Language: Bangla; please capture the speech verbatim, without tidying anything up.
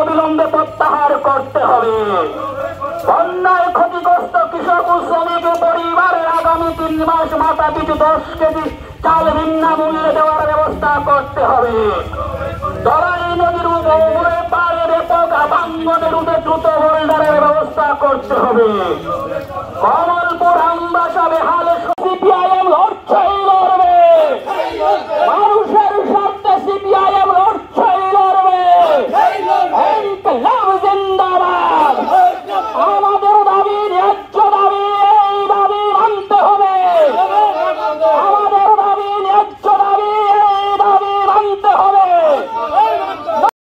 অবিলম্বে প্রত্যাহার করতে হবে। বন্যায় ক্ষতিগ্রস্ত কৃষক ও শ্রমিক পরিবারের আগামী তিন মাস মাথা পিছু দশ কেজি চাল বিনামূল্যে দেওয়ার ব্যবস্থা করতে হবে। ধলাই নদীর উপরে পাড়ে ব্যাপক আবাঙ্গনের রুটে দ্রুত বোল্ডারের ব্যবস্থা করতে হবে।